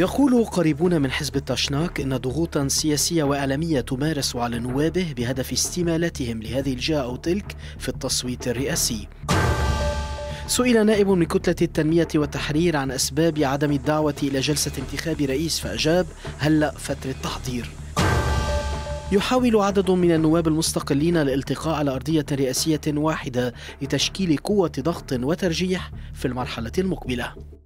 يقول قريبون من حزب التشناك إن ضغوطا سياسية وإعلامية تمارس على نوابه بهدف استمالتهم لهذه الجهة أو تلك في التصويت الرئاسي. سئل نائب من كتلة التنمية والتحرير عن أسباب عدم الدعوة إلى جلسة انتخاب رئيس فأجاب: هلأ فترة تحضير. يحاول عدد من النواب المستقلين الالتقاء على أرضية رئاسية واحدة لتشكيل قوة ضغط وترجيح في المرحلة المقبلة.